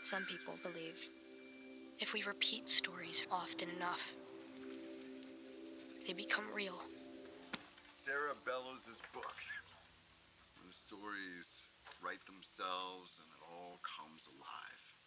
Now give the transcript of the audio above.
Some people believe if we repeat stories often enough, they become real. Sarah Bellows' book. The stories write themselves and it all comes alive.